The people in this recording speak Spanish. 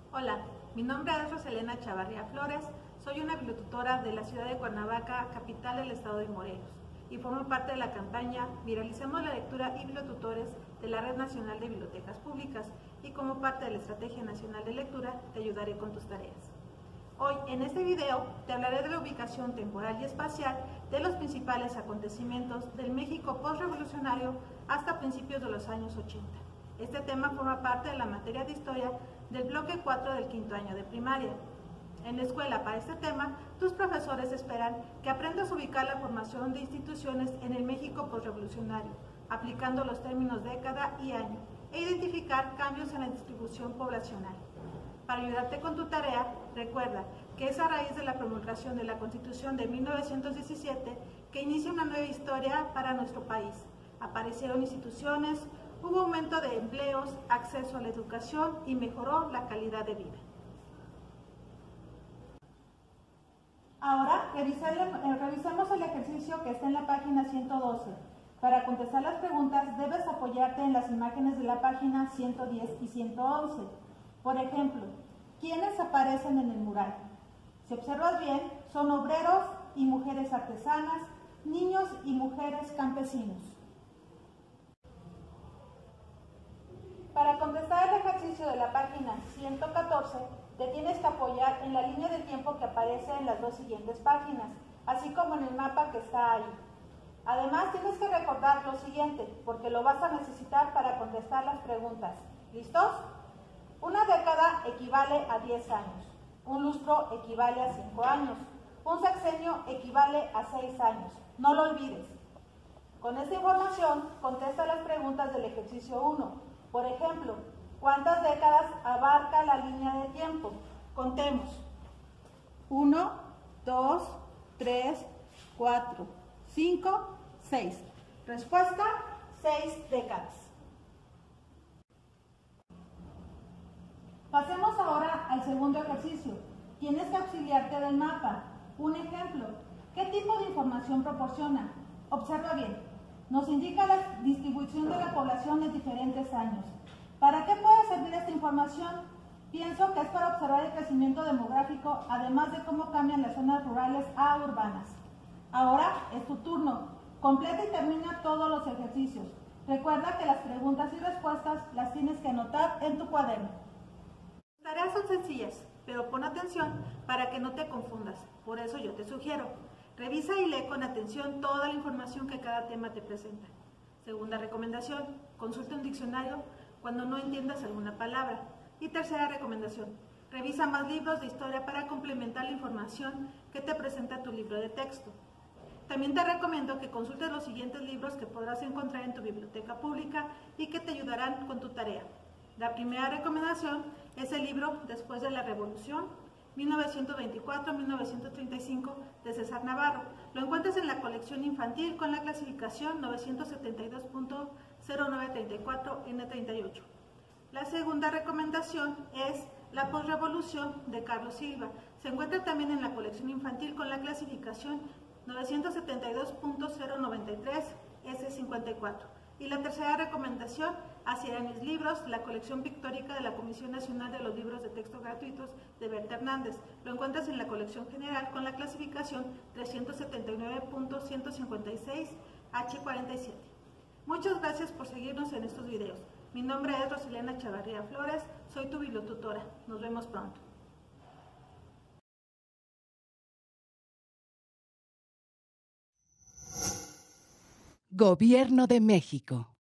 Hola, mi nombre es Roselena Chavarría Flores, soy una bibliotutora de la ciudad de Cuernavaca, capital del estado de Morelos, y formo parte de la campaña Viralicemos la lectura y bibliotutores de la Red Nacional de Bibliotecas Públicas, y como parte de la Estrategia Nacional de Lectura te ayudaré con tus tareas. Hoy, en este video, te hablaré de la ubicación temporal y espacial de los principales acontecimientos del México postrevolucionario hasta principios de los años 80. Este tema forma parte de la materia de Historia del bloque 4 del quinto año de primaria. En la escuela, para este tema, tus profesores esperan que aprendas a ubicar la formación de instituciones en el México postrevolucionario, aplicando los términos década y año, e identificar cambios en la distribución poblacional. Para ayudarte con tu tarea, recuerda que es a raíz de la promulgación de la Constitución de 1917 que inicia una nueva historia para nuestro país. Aparecieron instituciones, hubo aumento de empleos, acceso a la educación y mejoró la calidad de vida. Ahora, revisemos el ejercicio que está en la página 112. Para contestar las preguntas, debes apoyarte en las imágenes de la página 110 y 111. Por ejemplo, ¿quiénes aparecen en el mural? Si observas bien, son obreros y mujeres artesanas, niños y mujeres campesinos. Para contestar el ejercicio de la página 114, te tienes que apoyar en la línea de tiempo que aparece en las dos siguientes páginas, así como en el mapa que está ahí. Además, tienes que recordar lo siguiente, porque lo vas a necesitar para contestar las preguntas. ¿Listos? Una década equivale a 10 años, un lustro equivale a 5 años, un sexenio equivale a 6 años. No lo olvides. Con esta información, contesta las preguntas del ejercicio 1. Por ejemplo, ¿cuántas décadas abarca la línea de tiempo? Contemos. 1, 2, 3, 4, 5, 6. Respuesta, 6 décadas. Pasemos ahora al segundo ejercicio. Tienes que auxiliarte del mapa. Un ejemplo, ¿qué tipo de información proporciona? Observa bien. Nos indica la distribución de la población en diferentes años. ¿Para qué puede servir esta información? Pienso que es para observar el crecimiento demográfico, además de cómo cambian las zonas rurales a urbanas. Ahora es tu turno. Completa y termina todos los ejercicios. Recuerda que las preguntas y respuestas las tienes que anotar en tu cuaderno. Las tareas son sencillas, pero pon atención para que no te confundas. Por eso yo te sugiero. Revisa y lee con atención toda la información que cada tema te presenta. Segunda recomendación, consulta un diccionario cuando no entiendas alguna palabra. Y tercera recomendación, revisa más libros de historia para complementar la información que te presenta tu libro de texto. También te recomiendo que consultes los siguientes libros que podrás encontrar en tu biblioteca pública y que te ayudarán con tu tarea. La primera recomendación es el libro Después de la Revolución, 1924-1935 de César Navarro. Lo encuentras en la colección infantil con la clasificación 972.0934N38. La segunda recomendación es La Postrevolución de Carlos Silva. Se encuentra también en la colección infantil con la clasificación 972.093S54. Y la tercera recomendación, Hacia eran mis libros, la colección pictórica de la Comisión Nacional de los Libros de Texto Gratuitos de Berta Hernández. Lo encuentras en la colección general con la clasificación 379.156H47. Muchas gracias por seguirnos en estos videos. Mi nombre es Roselena Chavarría Flores, soy tu bibliotutora. Nos vemos pronto. Gobierno de México.